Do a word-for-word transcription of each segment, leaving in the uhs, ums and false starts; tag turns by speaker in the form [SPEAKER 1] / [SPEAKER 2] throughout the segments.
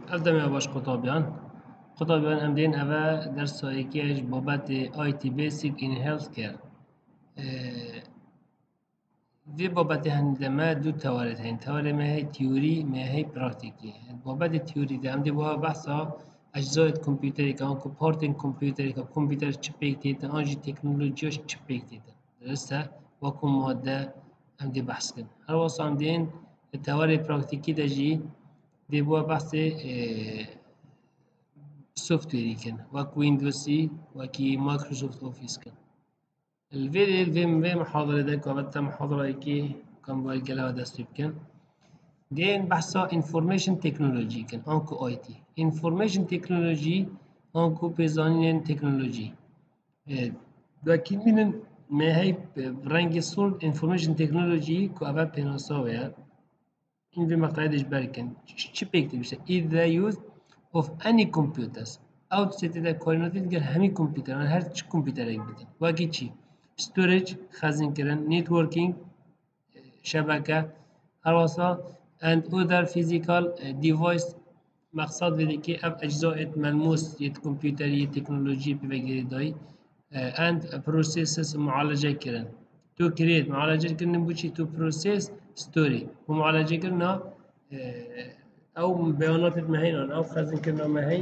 [SPEAKER 1] أبدأ يا باش قطابیان قطابیان ام دین اوه درس یکیش بابت آی تی بیسیک این هیلث کیر وی بابت هنده ما دو توارد هین توارد ما هی تیوری ما هی پراکتیکی بابت تیوری ده ام دی بها بحثا اجزای کمپیوتری که آنکو پارتین کمپیوتری که کمپیوتر چی پیکتیده آنجی تکنولوژیش چی پیکتیده درسته وکو ماده ام دی بحث کن هر واسه ام دین توارد پراکتیکی ده جی دی بوا بحث سوفت ويري كان وك ويندوزي وكي مايكروسوفت اوفيس كان الفيديو الفيم في محاضرة ديك وبدأ محاضرة كي كان بقول كلا دستيب كان دين بحثا انفورميشن تكنولوجي كان انكو اي تي انفورميشن تكنولوجي انكو بيزانين تكنولوجي لكن من ما هي برانج سول انفورميشن تكنولوجي كو ابا بيناساويا in bir مقطع بركن چی بيكتب بشه is the use of any computers outside the کائناتی دیگر همین کامپیوتر هر چی کامپیوتر یک بدن واقعی چی storage خزین کردن networking شبکه هراسا and other physical device مقصد بده که اف اجزاء ملموس یک کامپیوتری تکنولوژی بگیری دای and processes معالجه کردن تو create معالجه کردن بچی تو process story و معالجه کردن او بیانات مهین او خزین کردن مهین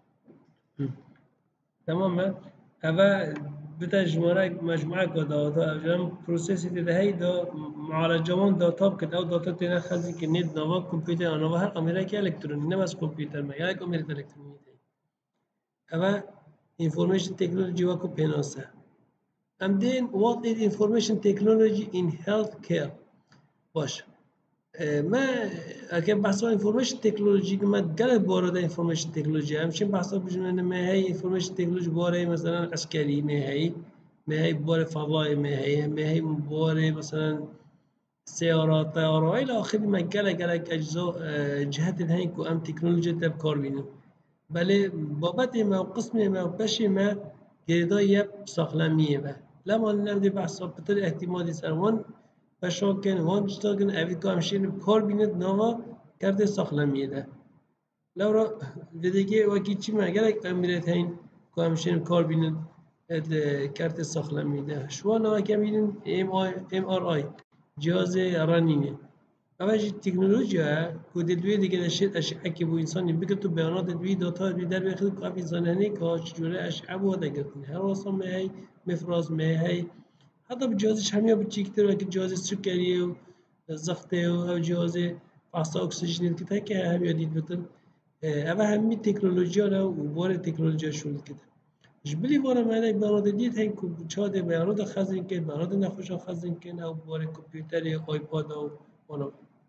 [SPEAKER 1] تماما اوا بتا جمعه مجموعه داتا اجرام پروسسی ده هی دا معالجه‌مان داتا بکد او داتا تینا خزین که نیت نوا کامپیوتر آنها هر امریکا که الکترونی نه بس کامپیوتر ما یک امریکا الکترونی ده اوا information technology واکو پیناسه and then what is information technology in healthcare باش ما اگه بحث انفورمیشن تکنولوژی که ما گله وارد انفورمیشن تکنولوژی همچنین بحث بجنن ما هی انفورمیشن تکنولوژی باره مثلا عسکری ما هی ما هی باره فضایی ما هی ما هی باره مثلا سیارات طیاره الى آخر ما گله گله اجزاء جهت هایی که ام تکنولوژی تب کار بینم بله بابت ما قسم ما بشه ما گردای ساخلمیه و لما نمیده بحث بطور اعتمادی سروان بشاکن وان جتاکن اوی کامشین کار بیند نوا کرده ساخلمیه ده لورا دیگه وکی چی مگر امیرت هین کامشین کار بیند کرده ساخلمیه ده شو نوا کمینن ام آی ام آر آی جهاز رانینه اولی تکنولوژی ها کودی دوی دیگه داشت اشعه که بو انسانی بگه تو بیانات دوی داتا دوی در بخیر کافی انسانی که چجوره اشعه بود دگرتنی هر واسه می مفراز می حتی به جهازش همین به چیکتر و که جهاز سکری و زخته و جهاز فحص اکسیژن که تا که هم یادید بتن اما همین تکنولوژی ها و بار تکنولوژی شول کده جبلی وارا من یک بیانات دید هی که چاد بیانات خزین که بیانات نخوش خزین که او بار کامپیوتر یا آیپاد و والا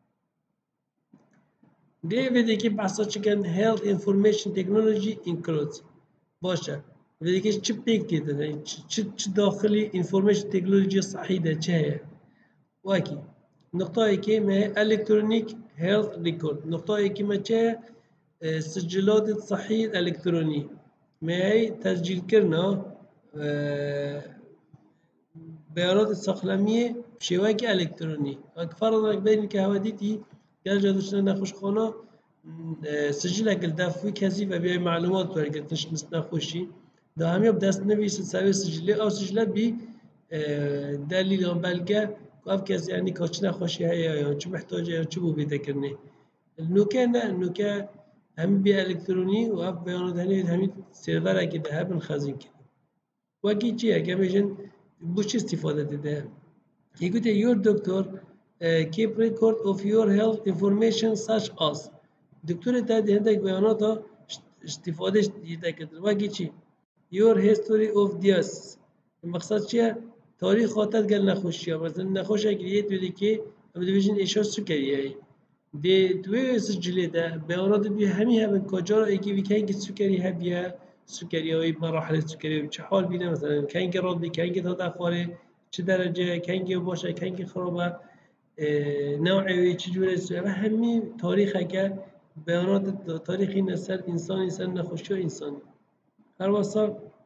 [SPEAKER 1] دیگه که بحثا چکن health information technology includes باشه ولی که چی پیک دیده چی چی داخلی انفورمیشن تکنولوژی صحیح ده چه واکی نقطه که ما الکترونیک هیلث ریکورد نقطه که ما چه سجلات صحیح الکترونی ما تسجیل کردن بیانات ساخلمیه بشیوه که الکترونی اگه فرض بین که هودیتی گل جادوشن نخوش خانه سجل اکل دفعی کسی و بیای معلومات برگردش مثل نخوشی ده همی اب دست نویس سوی سجلی او سجلت بی دلیل هم بلگه که کسی یعنی که چه نخوشی هایی یا چه محتاجه یا چه بو بیده کرنه نوکه نه نوکه همی بی الکترونی و اف بیانات هنی همی سرور اگه ده هبن خزین کنه وکی چیه که میشن بو چی استفاده دیده یکو ته your doctor keep record of your health information such as دکتور تا ده بیانات استفاده دیده کرده وکی چی your history of disease مقصد چیه تاریخ خاطر گل نخوشی ها مثلا نخوش اگریه توی که هم دیویژن اشار سکریه ای دی توی سجلی ده بیانات بی همی هم کجا را ایکی بی کنگی سکری هبیه سکری های مراحل سکری چه حال بینه مثلا کنگی راد بی کنگی تا دخواره چه درجه کنگی باشه کنگی خرابه نوعی چه جوره و همی تاریخ که بیانات تاریخی نسل انسانی سر نخوشی و انسانی هر واسه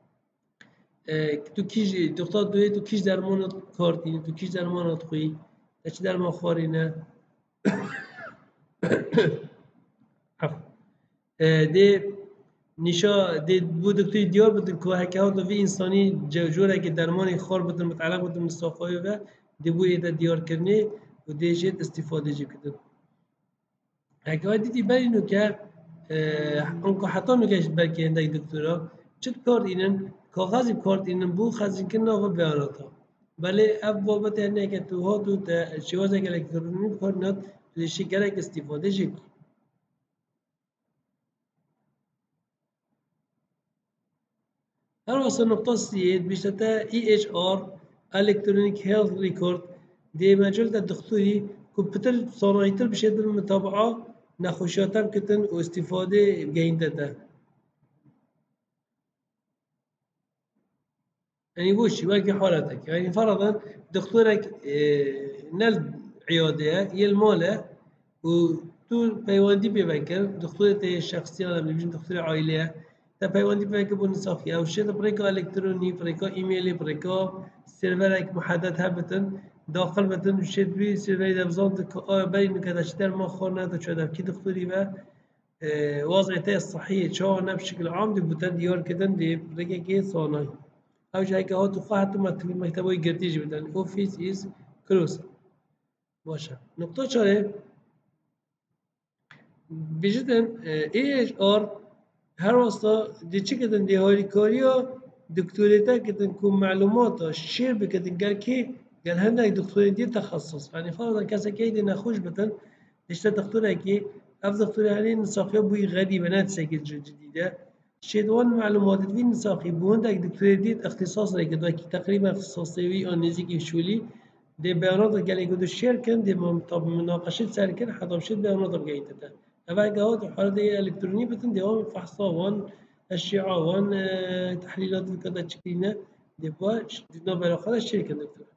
[SPEAKER 1] تو کیش دکتر دوی تو کیش درمانات کارتینی تو کیش درمانات خویی چه درمان خواری نه اه، دی نشا دی بود دکتری دیار بود که هک ها وی انسانی جوره که درمانی خار بود متعلق بود مستوفای و دی بود ایده دیار کرنی و دیجیت استفاده جی کدن هک ها دیدی بری نو که اونکه حتی نگهش برکه هندک دکترا چت کارت اینن کاغذی کارت اینن بو خزین کنن و بیاناتا بله اب بابت هنه که تو ها تو شوازه که الکترونیک کارت نات لیشی گرک استفاده جی هر واسه نقطة سيد بيشتا اي اتش ار الكترونيك هيلث ريكورد دي مجال الدكتوري كمبيوتر صناعيتر بشد المتابعة نخوشياتر كتن واستفادة بجيندتا يعني وش واقي حالتك يعني فرضا دكتورك اه، نل عيادة يلماله وتو بيواندي بيفكر دكتورة الشخصية ولا بنجي دكتورة عائلية تا بيواندي بيفكر بنصافي أو شيء بريكا إلكتروني بريكا إيميلي بريكا سيرفرك محدد هبتن داخل بتن شيء بي سيرفر ده بزند ك بين كذا شتر ما خورنا تا شو كي دكتوري با اه، وضعيته الصحية شو أنا بشكل عام دي بتن ديار كدن دي بريكا كي صانعي أو شيء كهو تخا حتى مكتبه يقرتيج بدن office is closed باشه نقطة شاره بجدن اي اچ ار هر واسطة دي چی کدن دی هاری کاریا دکتوریتا کدن کو معلومات شیر بکدن گل کی گل هنده دکتوری دی تخصص يعني فرضا کسی که دی نخوش بتن دشتا دكتورة كي اف دكتورة هني نساقيا بوي غريبة بنات ساكت جديدة شدوان معلومات دي نساقي بوهن داك دكتورة دي اختصاص راكي داك تقريبا اختصاصي انيزيكي شولي دي بيانات قال يقول الشير كان دي طب مناقشة سار كان حضر شد بيانات بقيتها أبا جوات الحالة دي إلكترونية بتن دي هون فحصا وان أشعة وان اه، تحليلات كذا تشكيلنا دي باش دي نوبل خلاص الشركة دكتور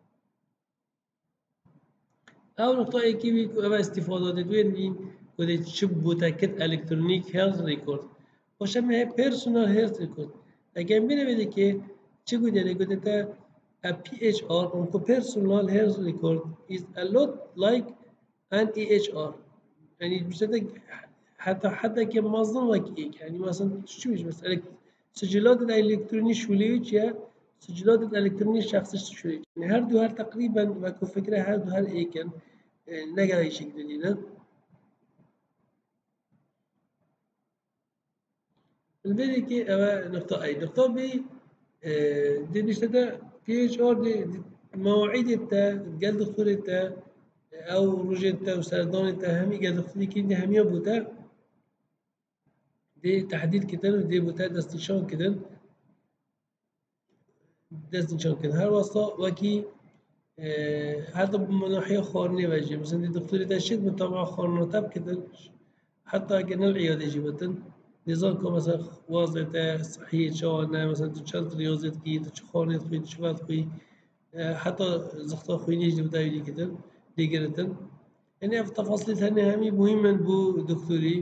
[SPEAKER 1] أو نقطة كي بيكو أبا استفادة دوين دي كده تشب متأكد إلكترونيك هيلث ريكورد وشما هي بيرسونال هيلث ريكورد أجن بينا بده كي چه قد يعني قد تا a P H R اونكو personal health record is a lot like an E H R يعني بشتى حتى حتى كمنظم وكيك يعني مثلا شو مش مسألة سجلات الإلكترونية شوليوش يا سجلات الإلكترونية الشخصية شوليوش يعني هر دو هر تقريبا باكو فكرة هر دو هر إيكن نقدر أي شيء جديد الفيديو كي أما نقطة أي نقطة بي دي نشتى بي اتش ار دي دي مواعيد التا قال دكتور التا أو رجل التا وسردان التا همي قال دكتور كي دي همية بوتا دي تحديد كده دي بوتا دستشان كده دستشان كده هر واسطة وكي هذا من ناحية خارني بيجي مثلا دي دكتور تشيد متابعة خارنة تاب كده حتى كنا العيادة جبتن نظام كم مثلا واضح صحيح شو أنا مثلا تشلت رياضة كي تشخانة خوي تشفات خوي حتى زخطة خوي نيجي بتاعي كده ديجرتن يعني في تفاصيل ثانية همي مهمة بو دكتوري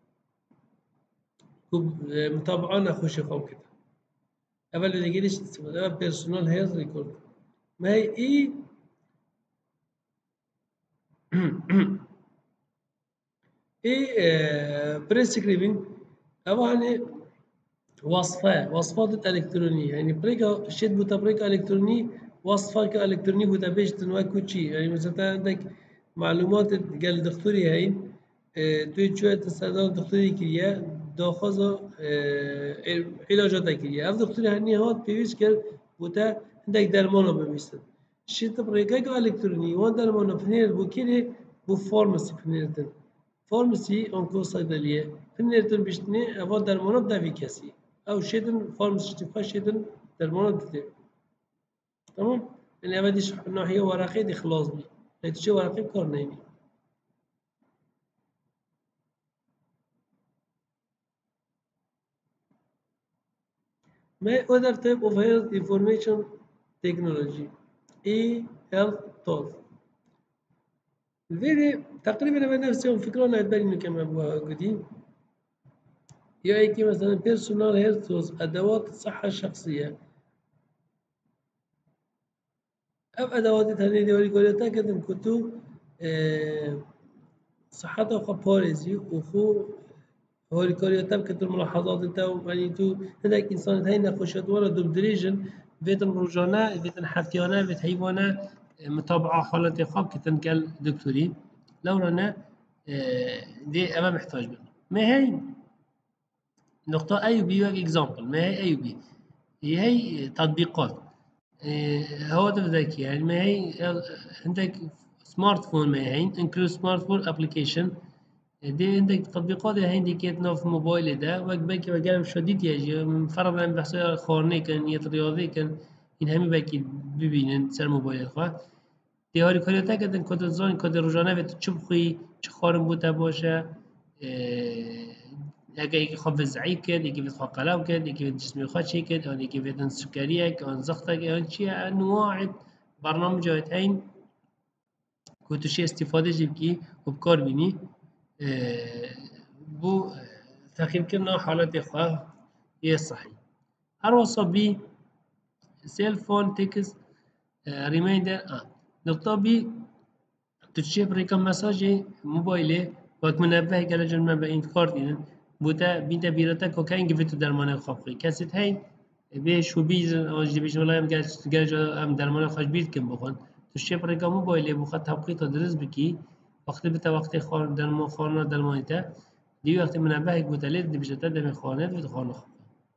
[SPEAKER 1] متابعة نخوش خوم كده قبل اللي جيلش تسمى بيرسونال هيلث ريكورد ما هي إيه ايه بريسكريبنج طبعا وصفة وصفات الإلكترونية يعني بريكا شد بوتا بريكا إلكتروني وصفة كإلكتروني بوتا بيش تنواكو شي يعني مثلا عندك معلومات قال دكتوري هاي اه، توی شوية استعداد دكتوري كريا داخل اه، علاجات كريا اف دكتوري هني هات بيوش كر بوتا عندك درمانه بميستن شد بريكا كإلكتروني وان درمانه فنير بو كيري بو فارماسي فنيرتن فارماسي انكو صيدلية فنيرتن بيشتني افا درمانه بدافي كسي او شيدن فارماسي تبقى شيدن درمانه دتي تمام يعني ابديش ناحية ورقي دي خلاص بي هيتشي ورقي بكار نيني ما other type of health information technology e health tools الفيديو تقريبا انا نفس يوم فكرة انا اتبالي انه كما ابوها قديم يا كي مثلا personal health tools ادوات الصحة الشخصية أب أدوات ثانية دوري قولتا كدن كتو اه، صحته خو باريزي وخو هو الكاريوتاب كانت الملاحظات انت يعني تو هذاك انسان هاي نخوشت ولا دوب دريجن بيتن روجانا بيتن حفتيانا بيت حيوانا متابعة حالة خواب كتن قال دكتوري لو رانا آه، دي أما محتاج منه ما هي نقطة أي بي اكزامبل ما هي أي بي هي هي تطبيقات آه، هواتف ذكية يعني ما هي عندك سمارت فون ما هي انكلود سمارت فون ابلكيشن دي عندك تطبيقات هاي عندك في موبايل ده وقت بكي وقالب شديد يجي فرضا بحث خورني كان يت رياضي كان این همی بکی ببینن سر موبایل خواه دیاری کاری تا کدن کد زان کد روزانه به چه بخوی چه خارم بوده باشه اگه یکی خواب ضعیف کرد یکی بید خواه قلب کرد یکی بید جسمی خواه چی کرد آن یکی بید سکریه که آن زخته که آن چی انواع برنامج هایت هین که توشی استفاده جیب کی و بکار بینی بو تخیل کردن حالت خواه یه صحیح هر وصبی سيل فون تكست ريمايندر اه نقطة بي تشيب رقم مساجي موبايله وقت منبه قال جن منبه این کار دیدن بوده بیده بیرته که این گفته درمان خوابی کسی هاي به شو بیز آج بیش ولی هم گرج گرج هم درمان خوش بید کم بخون تشيب رقم موبايله بخواد توقيت درس بکی وقت بته وقت خان درمان خانه درمانیته دی وقت منبه گوته لید دی بجته دم خانه دی خانه خواب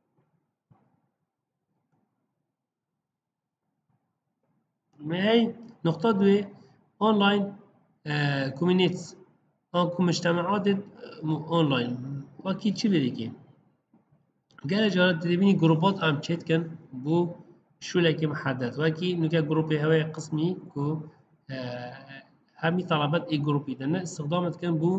[SPEAKER 1] هي نقطة دوي أونلاين كوميونيتيز أو مجتمعات أونلاين وكي چی بریگیم گله جارت تبینی جروبات هم چت کن بو شوله که محدد وكي نوكا جروبي هواي قسمي كو همي طلبات اي جروبي دنا استخدامت كان بو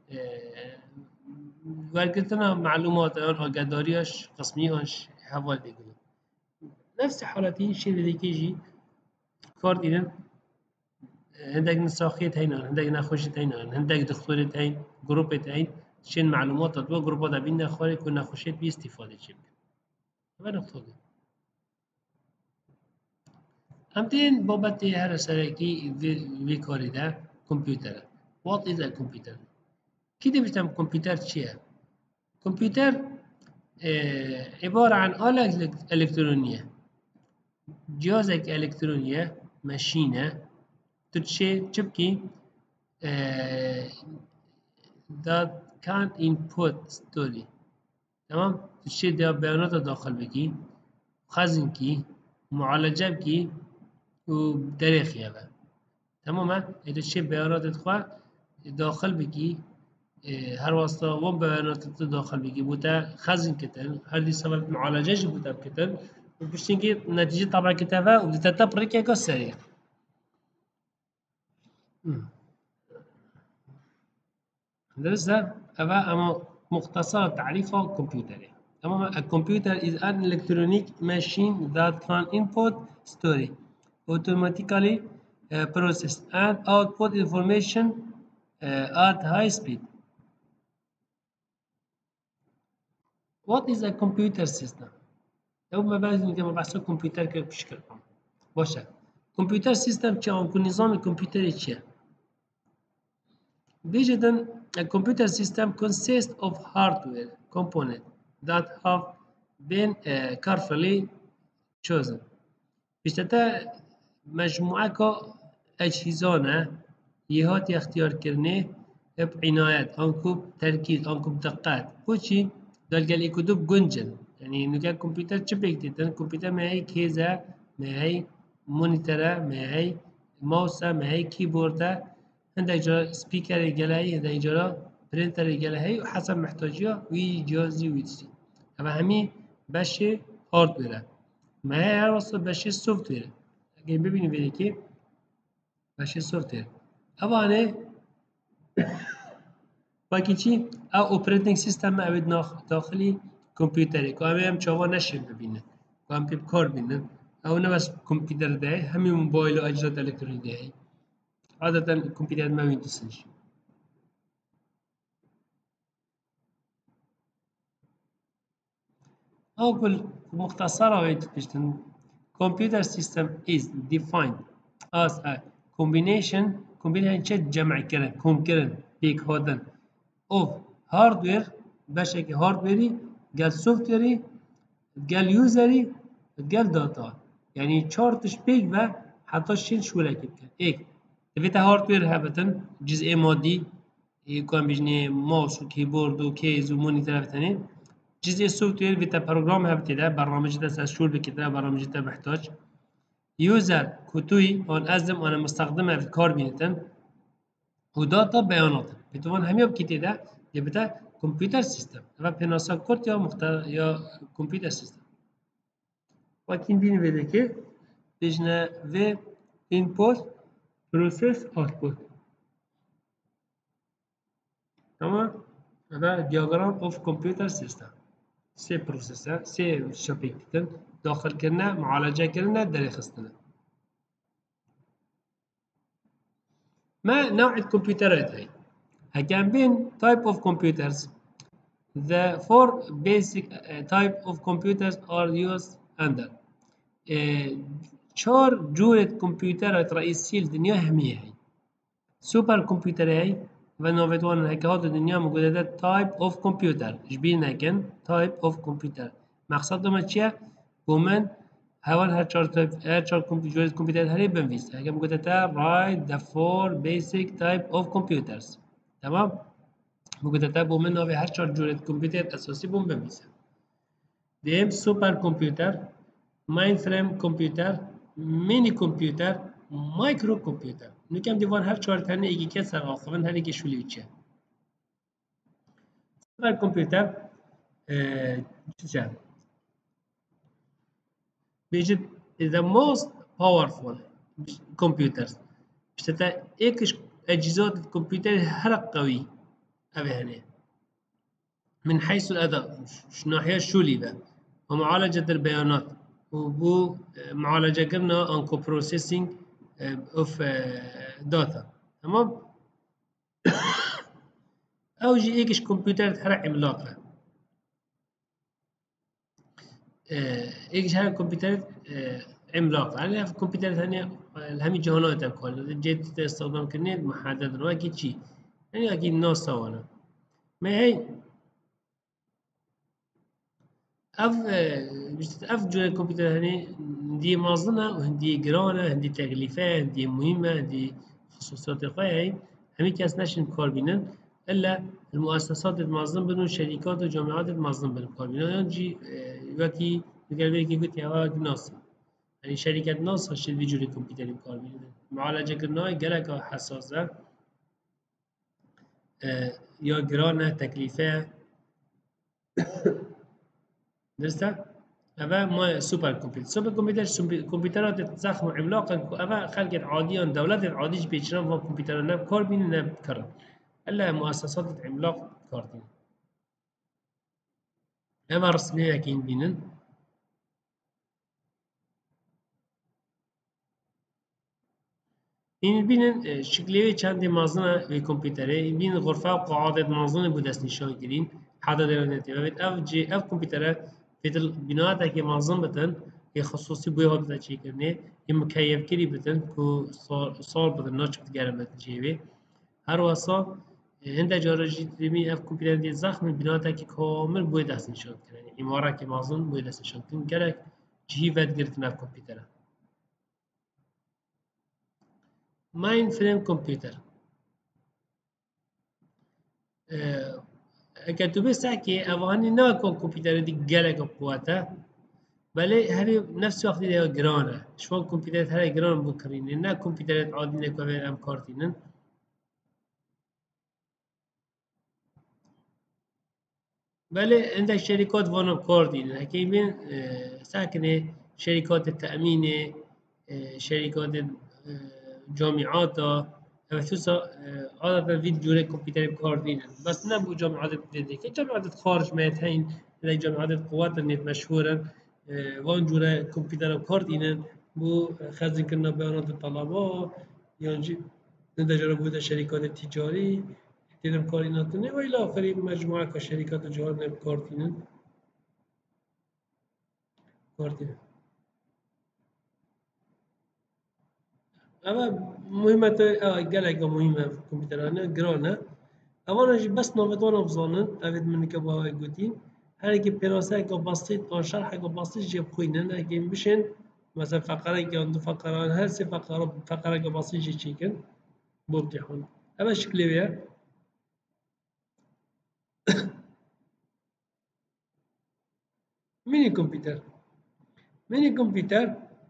[SPEAKER 1] ورقتنا معلومات آن آگهداریش قسمیش حوال بگیریم نفس حالتی شيء اللي كيجي کار دیدن هندك نساخيت هين هندك نخوشت هين هندك دكتورت هين جروبت هين شين معلومات تطبيق جروبات بين خارج كنا نخوشت بي استفاده چیم و نقطه دي همتين بابت هر سرکی وی کاری ده کامپیوتر what is a computer كده بيشتم كمبيوتر چیه كمبيوتر عبارة عن آلة إلكترونية جهازك إلكترونية ماشينة تتشي تبكي that can input story تمام تشي ده بيانات داخل بکی خزن کی معالجه کی و درخ یابه تمام اذا تشي بيانات تخوا داخل بکی هر واسطه وان بيانات داخل بکی بوده خزن کتن هر دي سبب معالجه جي بوده بكتن وبشتنكي نتيجه طبعا كتابه وبتتبرك يا سريع درسها أبا أما مختصر تعريفه كمبيوتر أما a computer is an electronic machine that can input story automatically uh, process and output information uh, at high speed. What is a computer system؟ أول ما بعد نجي بحث الكمبيوتر كيف بشكل عام. باشه. computer system چه آن نظام الكمبيوتر چیه؟ Digital a computer system consists of hardware components that have been uh, carefully chosen. بشتى مجموعة أجهزة يهات اختيار كرنه بعناية أنكو تركيز أنكو بدقات وشي دال قال يكتب جنجن يعني نوكا كمبيوتر شبك تيتن كمبيوتر ما هي كيزة ما هي مونيترة ما هي ماوسة ما هي كيبوردا عندك جرا سبيكر يجلاي عندك جرا برينتر يجلاي وحسب محتاجيه وي جهازي ويتسي أما همي بشه هاردوير ما هي هر وصل بشه سوفت وير اگه ببینیم بده که بشه سوفت وير اوانه باقی چی او اپراتینگ سیستم اوید داخلی کامپیوتری که همه هم چاوا نشه ببینه که هم پیب کار بینن او نه بس کامپیوتر ده همه موبایل و اجهزه الکترونیکی ده عادتا کامپیوتر ما ویندوزش أقول مختصرة ويتبشتن computer system is defined as a combination combination جمع كرن كون كرن بيك هودن of hardware بشك هاردويري قال سوفتويري قال يوزري قال داتا يعني چارتش بيك با حتى شيل شو لك بكن ايك تبيتا هاردوير هبتن جزء مادي يكون بيجني ماوس وكيبورد وكيز ومونيتور هبتني جزء السوفتوير بيتا بروجرام هبتدا برنامج ده شو بكده برنامج ده محتاج يوزر كتوي اون ازم انا مستخدمه في الكار بينتن وداتا بيانات بتوان همية بكتير ده يبقى كمبيوتر سيستم اما بناسا كورت يا مختار يا كمبيوتر سيستم وكين بين بده كي بيجنا في input process output تمام هذا diagram of computer system سي بروسيسور سي شابيك داخل كنا معالجة كنا داري خصنا ما نوع الكمبيوترات هاي هكان بين type of computers the four basic uh, type of computers are used under چهار جورة كمبيوترات رئيسية الدنيا همية هاي سوبر كمبيوتر هاي و نوفيتوان هكذا الدنيا موجودة ده type of computer جبين هكذا type of computer مقصد ما چیه بومن هوان هر چهار تایپ هر چهار جورة كمبيوتر هاي بنویس هكذا موجودة ده write the four basic type of computers تمام موجودة ده بومن نوفي هر چهار جورة كمبيوتر أساسي بوم بنویس دیم سوپر کمپیوتر ماین فریم کمپیوتر مینی کمپیوتر مایکرو کمپیوتر نکم دیوان هر چهار تنه یکی که سر آخوان هر یکی شولی چه سوپر کمپیوتر چه بيجي the most powerful computers بشتى ايكش اجهزة الكمبيوتر هر قوي ابي هنا من حيث الاداء ناحية شولي بقى ومعالجة البيانات وبو معالجة قلنا انكو بروسيسنج اوف داتا تمام او جي ايكش كمبيوتر تحرق عملاقة ايكش هاي كمبيوتر عملاقة يعني في كمبيوتر ثانية الهمي جهانات الكل جيت استخدام كنيت محدد واكيد شيء يعني اكيد ناس سوانا ما هي اف اف جوال الكمبيوتر هني دي مازنة وهندي جرانة هندي تكلفة هندي مهمة هندي خصوصيات قوية همي كاس نشن كاربينن إلا المؤسسات المنظم بنو شركات وجامعات المنظم بنو كاربينن يعني جي وكي بقلبي كي قلت يا ناسا يعني شركة ناسا شد بيجوري كمبيوتر كاربينن معالجة كرناي جلك حساسة يا جرانة تكلفة درسته؟ أبا ما سوبر كمبيوتر سوبر كمبيوتر كمبيوترات ضخمة عملاقة أبا خلقت عاديا دولات عاديش بيشرب في كمبيوتر ناب كاربين ناب كرم إلا مؤسسات عملاق كاربين أما رسمية كين بينن این بینن شکلی چند مازن کامپیوتره بین غرفه و قاعده مازن بود دست نشان گیرین حدا درونتی و بید اف جی اف کامپیوتره بید بناات که مازن بتن که خصوصی بوی ها بده چی کرنه یه مکیف کری بتن که صار بدن ناچ بتگرم بتن جیبه هر واسا هند جارجی دیمی اف کامپیوتر دی زخم بناات که کامل بوی دست نشان کرنه اماره که مازن بوی دست نشان کرن گرک جهی ود گرتن اف کامپیوتره ماين فريم كمبيوتر اگر تو بساكي اواني ناكون كمبيوتر دي جالك قواتا بله هبي نفس وقت ده جرانه شو كمبيوتر هاي جران بكرين نا كمبيوتر عادي نكو ام كارتينن بله عندك شركات وانا كاردين هكي بين ساكنه شركات التأمين شركات جامعات خصوصا عادة فيديو جوري كمبيوتر كاردين بس نبو جامعات بدي كي جامعات خارج ما يتهين إذا جامعات قوات النت مشهورة وان جوري كمبيوتر كاردين بو خزن كنا بيانات الطلبة يعني نده جربوا ده شركات التجاري تنم كاريناتنا وإلى آخره مجموعة كشركات جهان كاردين كاردين أما مهمة آه قالك مهمة في الكمبيوتر أنا جرانا اولا جی بس نافتوان بزانن اوید من که با گوتین هر کی پراسه که بسیط آن شرح که بسیط جیب خوینن اگه بشن مثلا فقره که دو فقره هر سه فقره فقره که بسیط جی چیکن بامتحان اما شکلی بیا مینی کامپیوتر مینی کامپیوتر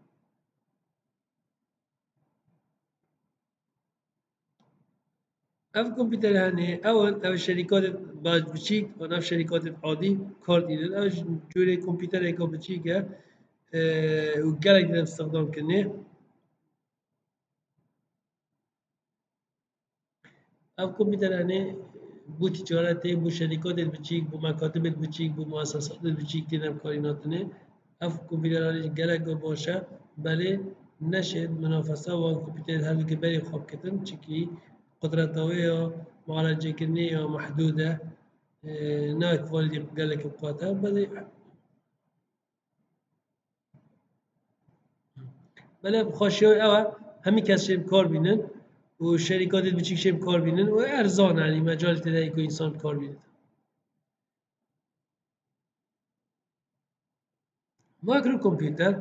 [SPEAKER 1] اف كمبيوتر يعني اول او شركات باج بتشيك وانا في شركات عادي كارد يدن او جوري كمبيوتر ايكو بتشيكا اه وقالك ده استخدام كني اف كمبيوتر يعني بو تجارتي بو شركات بتشيك بو مكاتب بتشيك بو مؤسسات بتشيك تنم كاريناتني اف كمبيوتر يعني قالك باشا بله نشد منافسه و كمبيوتر هذا كبير خوب كتن تشكي قدرته معالجة كنية محدودة ناك والدي قال لك بقاتها بل بل بخاشيوي أوا همي كاس شيء بكار بينن والشركات اللي بتشيك شيء بكار بينن وأرزان يعني مجال تلاقي كل إنسان بكار بينن مايكرو كمبيوتر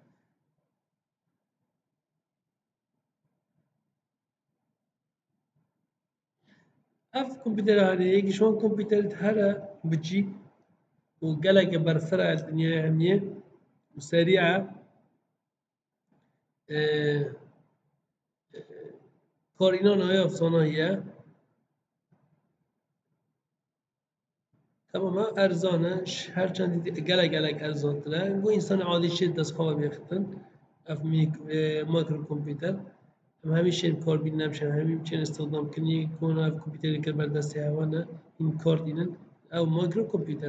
[SPEAKER 1] أف كمبيوتر يعني يجي شلون كمبيوتر هذا بتجيك وقال لك برسرعة الدنيا يعني وسريعة اه کارینان های افسانه‌ایه تماما ارزانه هر چند گله گله ارزان تره و انسان عادی شد دست خواه بیختن اف مایکرو کامپیوتر هم همیشه کار بین نمیشه همین چه استخدام کنی کنه اف کامپیوتری که بر دست حیوانه این کار دینن او مایکرو کامپیوتر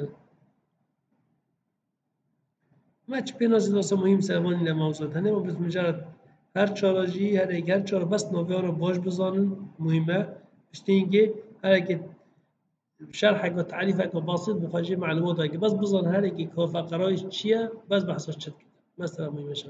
[SPEAKER 1] ما چه پیناسی داسته مهم سوانی نموزد هنه ما بس مجرد هر چالاجی هر یک هر چال بس نویا رو باش بزانن مهمه بشتی اینکه هر یک شرحك وتعريفك بسيط بخارج معلوماتك بس بظن هركي كوفا قرايش تشيا بس بحث شت مثلا مي مشا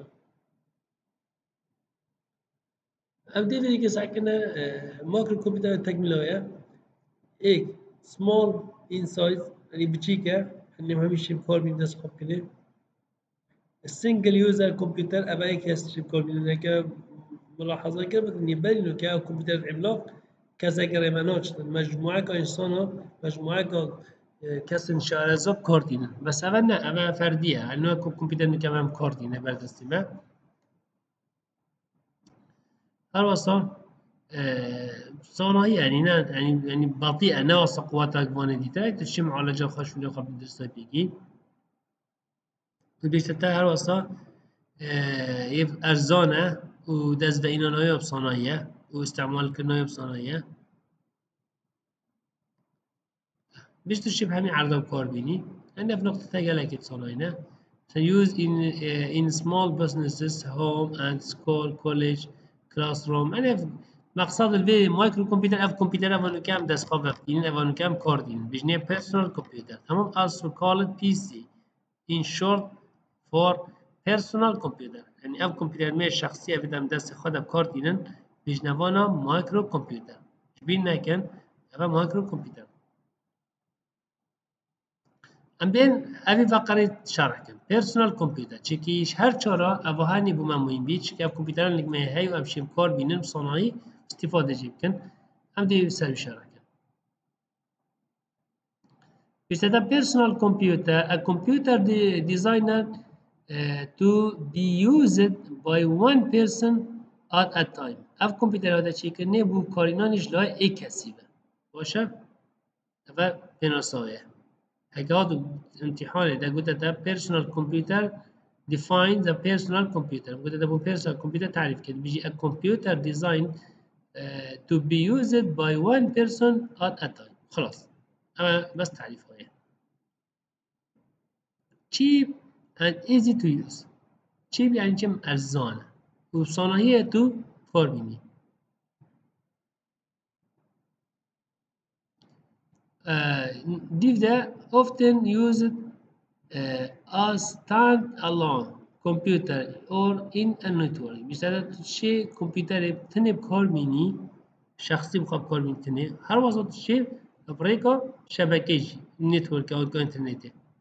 [SPEAKER 1] ابدي لي كي ساكنه ماكرو كمبيوتر تكملويا ايك سمول ان سايز اللي بتشيكا اللي ما همش بكور من داس خب كده السنجل يوزر كمبيوتر ابا ايك يستري بكور من هيك ملاحظه كده بدنا يبين له كا كمبيوتر عملاق كذا جريمانات مجموعه كإنسان مجموعه کسی شارزاب کار دینه بس اول نه اول فردیه الان کامپیوتر میکنم کار دینه بردستی به هر واسه صناعی یعنی نه یعنی یعنی بطیئه نه واسه قوات اگوانه دیده تشی معالجه خوش ولی خب درست بگی تو بیشتر هر واسه یه ارزانه و دست به اینا نایب صناعیه و استعمال کردن نایب صناعیه بیشتر شبه همین عرضه کار بینی عندنا في نقطة تاجلة كده صناعينا to use in uh, in small businesses home and school college classroom أنا في مقصد الفي مايكرو كمبيوتر أف كمبيوتر أفانو كام دسكتوب بين أفانو كام كاردين بيجني personal computer تمام also called P C in short for personal computer يعني أف كمبيوتر مية شخصية بدم دست خود بكاردينن بيجنوانا مايكرو كمبيوتر بينا كان أفا مايكرو كمبيوتر ام بین اوی فقره شرح کن پرسونال کامپیوتر چکیش هر چارا اوهانی بو من مهم بید که کامپیوتران لگمه هی و امشیم کار بینن صناعی استفاده جیب کن هم دی سر شرح کن بسیار پرسونال کامپیوتر a computer designer uh, to be used by one person at a time اف کامپیوتر هاده چی کنه بو کارینانش لای ای کسی باشه و بناسایه هجاد امتحان ده قلت ده personal computer define the personal computer قلت ده بو personal computer تعريف كده بيجي a computer designed uh, to be used by one person at a time خلاص أما بس تعريف هاي cheap and easy to use cheap يعني كم أرزانة وصناعية تو فورميني uh, ده often used uh, as stand-alone computer or in a network مثلا شيء كمبيوتر تنه بكار ميني شخصي بخواب كار ميني تنه هر وسط شيء بريكا شبكيج نتورك او انترنت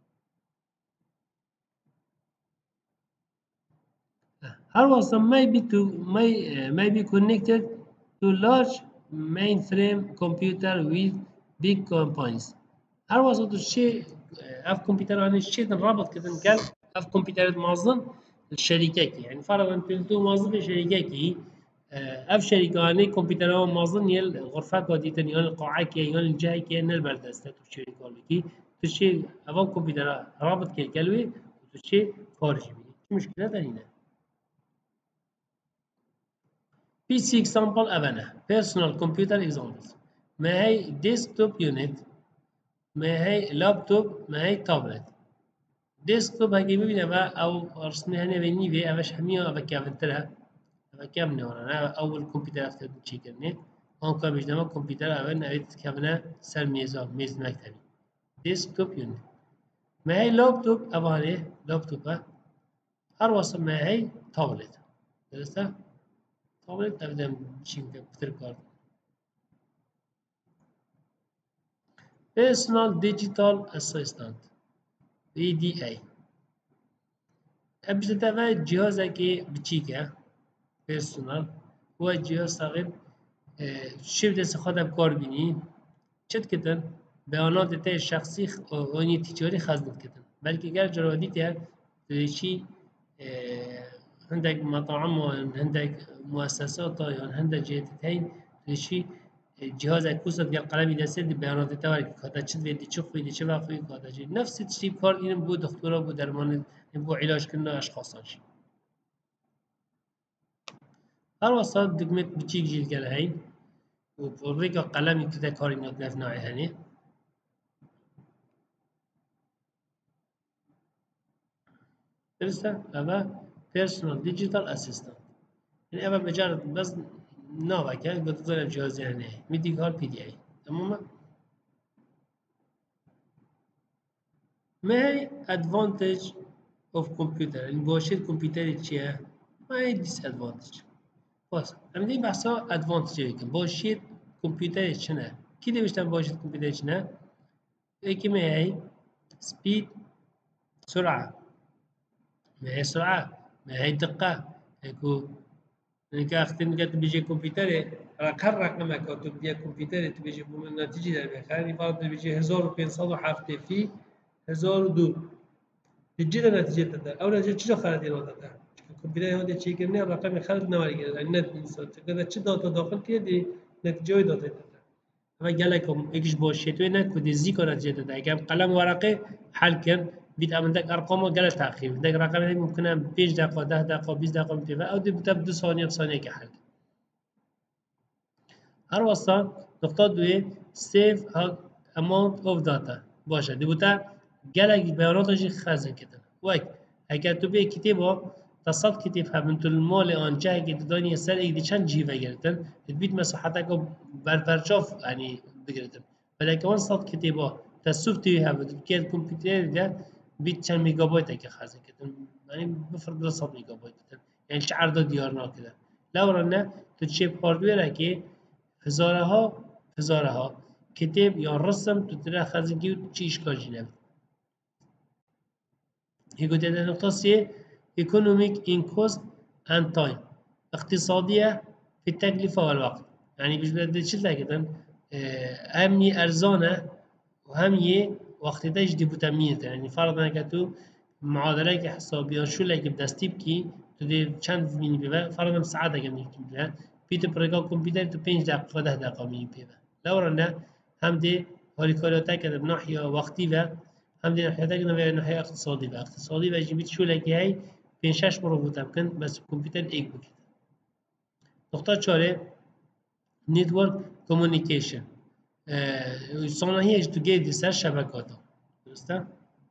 [SPEAKER 1] Her was maybe to may uh, may be connected to large mainframe computer with big companies. Her was to شيء اف كمبيوتر يعني شيء رابط كده قال اف كمبيوتر موظف الشركات يعني فرضا تلتو موظف شركات اف شركه يعني كمبيوتر موظف يل غرفه قاديتن يل القاعه كي يل الجهه كي يل البردسته الشركه اللي تشي اف كمبيوتر رابط كي قالوي تشي خارجي مشكله هنا P C example أبانا personal computer examples ما هي desktop unit ما هي لابتوب ما هي تابلت desktop هاجي ببينا بقى أو رسمي هنا بيني في أباش حمية أبا كافنترها أبا كامنة ورانا أول كمبيوتر أفتر بتشي كرني هون كان بيجنا كمبيوتر أبانا أبيت كافنا سر ميزة ميز مكتبي desktop unit ما هي لابتوب أباني لابتوب أروس ما هي تابلت درسته تابلت أبدا بتشي كمبيوتر كارد Personal Digital Assistant P D A ابتدأ جهازك بتشيكا Personal هو جهاز صغير شبه استفاده بکار بینی چت کتن بیانات ته شخصی و آنی تجاری خزمت کتن بلکه گر جرادی ته چی هندك مطاعم و هندك مؤسسات یا هندك جهت هين چی جهاز کوست گر قلمی دسته دی بیانات ته ورک کاتا چت ویدی چخ ویدی چه وقتی کاتا چی نفس چی کار اینم بود دکترا بود درمان بود علاج کردن اشخاصانش هر وسط دکمت بچیک جیل کل هین و ریگا قلمی که کاری نات نف نوعی هنی درسته؟ اما personal digital assistant يعني اما مجرد بس نوعه که قلت ضرب جهاز يعني میدی کار پی دی ای تمام ما هي advantage of computer يعني باشید کامپیوتر چیه؟ ما هي disadvantage بس اما دی بحثا advantage یکم باشید کامپیوتر چنه کی نوشتن باشید کامپیوتر چنه؟ یکی ما هي speed سرعة ما هي سرعة ما هي دقة هيكو يعني كأختن قد بيجي كمبيوتر رقم رقم كاتب بيا كمبيوتر تبيجي بمن نتيجة در بخير فرض بيجي هزار وخمسمية وهفتاد في هزار ودو تجي نتيجة تدا أو نتيجة شو خالد يلا تدا الكمبيوتر هذا شيء كنا الرقم خالد نواري كذا النت إنسان كذا شو داتا داخل كده دي نتيجة داتا تدا أما جالكم إيش باشيتو إنه كده زيكو نتيجة تدا كم قلم ورقة حل كان بيت عندك ارقام قال تاخير عندك رقم ممكن بيش دقيقه ده دقيقه بیست دقيقه متفق او دي بتبدو ثانيه بثانيه كحل هر وسط نقطه دوی سيف اماونت اوف داتا باشه دي بوتا قالك بيانات جي خزن كده وك اگر تو به کتابا تصاد کتاب هم تو المال آن جایی که دانی سر ایک چند جیوه گرفتن بیت مساحت کو برپرچاف يعني بگرفتن ولی که اون صد کتابا تصوف توی هم که کامپیوتر ده بیت چند ميجابايت که خزن کردن يعني بفرض صد ميجابايت کردن يعني چه عرض دیار ناکده لو رنه تو چیپ هاردویر که هزارها هزارها کتاب یا رسم تو تره خزن کی چی اشکال جنب يقول ده نقطة سي economic in cost and time اقتصادية في التكلفة والوقت يعني مش بدي شلتها كده همي أرزانة وهمي وقت ده جدي بتميز يعني فرضا كتو معادلة حسابية شو لك بدستيب كي تدي چند مين بيبقى فرضا ساعات كم نكتب لها بيت بريكا كمبيوتر تو بينج دقيقة ده دقيقة مين بيبقى لو رنا هم دي هالكالوتا كده بناحية وقتي و هم دي ناحية تانية نوع ناحية اقتصادي و اقتصادي و جيبيت شو لك هاي بين شش مربوطة بكن بس الكمبيوتر ايك بكده نقطة چاره network communication صناعية تجي دي سر شبكات درسته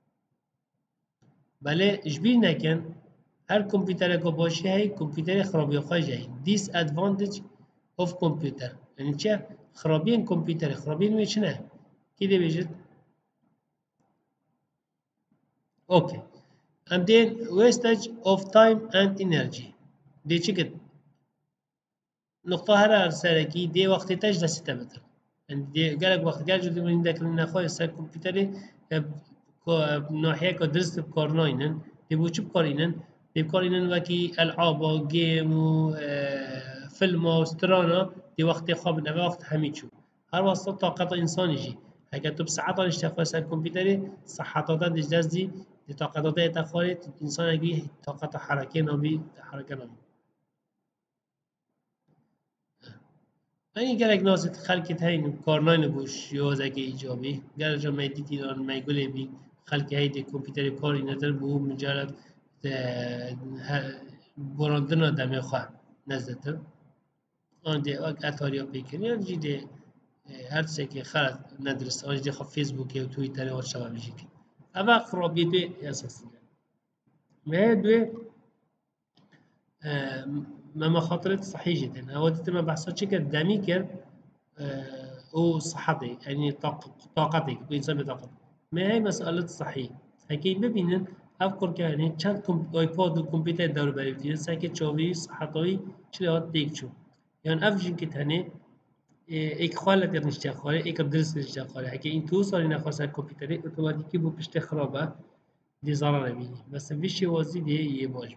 [SPEAKER 1] بله اجبیر نکن هر کامپیوتر که باشه هی کامپیوتر خرابی خواهی جایی disadvantage of computer یعنی چه خرابی این کامپیوتر خرابی این چه نه کی دی بیشت اوکی and then wastage of time and energy دی چه کد نقطه هر سرکی دی وقتی تاج دسته بتر يعني دي قالك وقت قال جد من ذاك النخوي سر كمبيوتري ناحية كدرس بكارناينن دي بوش بكارينن دي بكارينن وكي ألعاب و جيم و فيلم و سترانا دي وقت خواب نبى وقت حميد شو هر واسطة طاقة إنسان يجي هكذا تو بساعات نشتغل سر كمبيوتري صحته ده دجاز دي دي طاقة ده تخارج إنسان يجي طاقة حركة نبي حركة نبي این گرگ ناست خلقت هین کارنای نبوش یوزه که ایجابی گرگ جا می دیدی دان می گله بی خلق هید کمپیوتر کاری ندار بو مجرد براندن دمی خواه نزدتر آن دی اگ اتاریا پیکنی آن جی دی هر چه که خرد ندرست آن جی خب فیسبوک و تویتر و شبه بیجی کن اما خرابی دوی اساسی ما دوی ما مخاطرات صحيح جدا هو دي ما بحثات شكل دمي كر هو صحتي يعني طاق طاقتك بإنسان بطاقته ما هي مسألة صحيح هكي ببينن أفكر كأني كان كم آيباد وكمبيوتر دور بريفتين ساكت شوي صحتوي شلون تيك شو يعني أفجن كتاني ایک خاله در نشته خاله ایک درس نشته خاله هكي این تو سالی نخواست کمپیوتری اتوماتیکی بو پشت خرابه دی ضرر بینی بس ویشی وازی دی یه باج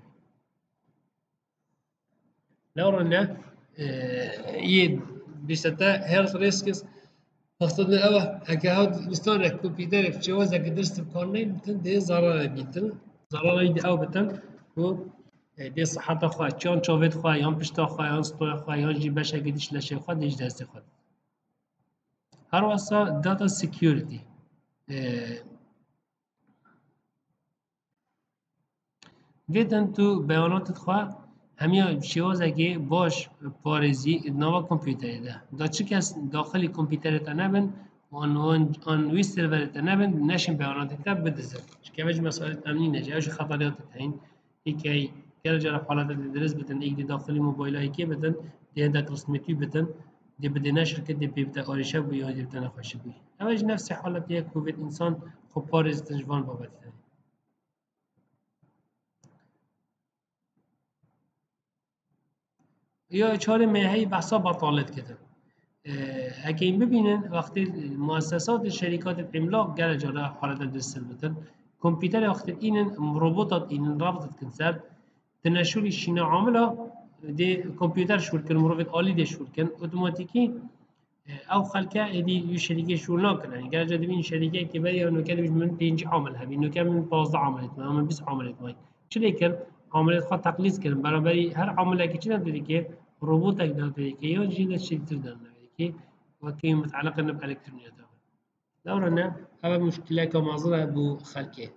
[SPEAKER 1] لو رنا يد بيستا هيلث ريسكس خاصة أوه هكذا مستوى كمبيوتر في جوازك درست بكوني بتن دي ضرر بيتن ضرر يدي أو بتن و دي صحة خواه چون چوفت خواه يان پشتا خواه يان ستوى خواه يان جي بشا قديش لشه خواه ديش دست خواه هر واسا داتا سيكيورتي دیدن تو بیانات خواه همیا شیوازگی باش پارزی نوا کمپیوتری ده دا چه کس داخلی کمپیوتری تا نبن آن آن وی سرور تا نبن نشین بیانات تا بدزد که وجه مسائل امنی نجه اوش خطریات تاین یکی کل جرا حالات درس بتن ایک دی داخلی موبایل هایی که بتن دی دک رسمیتی بتن دی بده نشر که دی بیبتا آریشه بو یا دی بتا نخوشه بوی اوش نفس حالت یک کووید انسان خب پارز تنجوان بابت تاری یا چهار مهی بحثا بطالت کردن اگه این ببینن وقتی مؤسسات شرکات املاک گره جاره حالت دستر بتن کمپیوتر وقتی اینن روبوتات اینن رابطت کنسر تنشولی شینا عاملا دی کمپیوتر شور کن مروفت آلی دی شور کن اتوماتیکی او خلکه ادی یو شریکه شور نکنن یعنی گره جاده بین شریکه که بری اونو که من پنج عامل همی اونو که من پازده عاملت من من بیس عاملت مای چلی کن عاملت خواهد تقلیص کردن برابری هر عامله که چی نداری که روبوتك داخلي كي يوجي ذا الشيء تقدر كي وكي متعلقة بالإلكترونيات دورنا هذا مشكلة كمعظمة أبو خلقه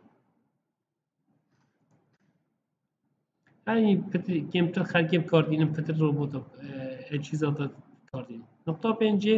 [SPEAKER 1] يعني بتر كم بتر خلقه بكاردين بتر روبوت أجهزة كاردين نقطة بينجي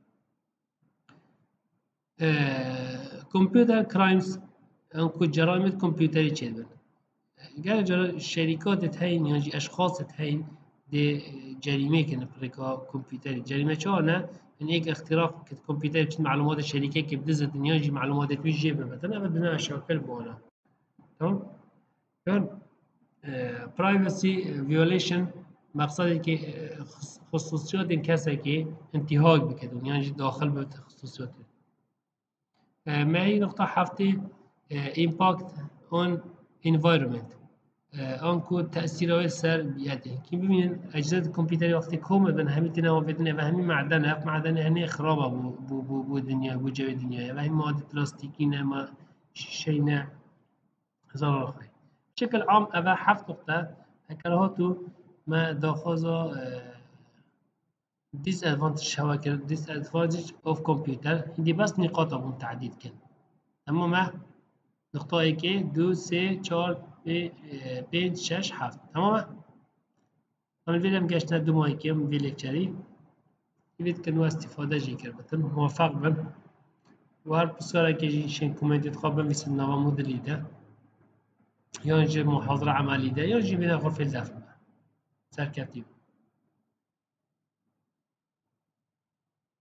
[SPEAKER 1] كمبيوتر كرايمز أنكو جرائم كمبيوتري تشيلبن قال جرا الشركات تهين يعني أشخاص تهين دي جريمه كنا بريكا كمبيوتر جريمه شو أنا من هيك اختراق كمبيوتر بتشيل معلومات الشركة كيف بدزت الدنيا يجي معلومات توجه بمثلا بدنا شغل بونا تمام كان برايفسي فيوليشن مقصد كي خصوصيات كسا كي انتهاك بكدون يعني داخل بخصوصيات ما هي نقطة حفتي impact on environment آنکو تأثیرهای سر بیاده که ببینین اجهزه کامپیوتری وقتی کم بدن همین تناوبتنه و همین معدن اف معدن هنی خرابه بو بو بو بو دنیا بو جو دنیا و همین مواد پلاستیکی نه ما شیء نه هزار خیلی بشكل عام أبا حفظ نقطة هكرهاتو ما داخوزا disadvantage شواكر disadvantage of computer دي بس نقاط أبون تعديد كن أما ما نقطة إيكي دو سه چهار پنج شش هفت تمام من فيلم گشتن دو ماهی که من ویلک چری یوید کنو استفاده جی کرد بتن موفق بن و هر بسیاره که جیشن کومنت خواب بنویسن نوا مدلی ده یا جی محاضره عملی ده یا جی بنا غرفه دفن سرکتی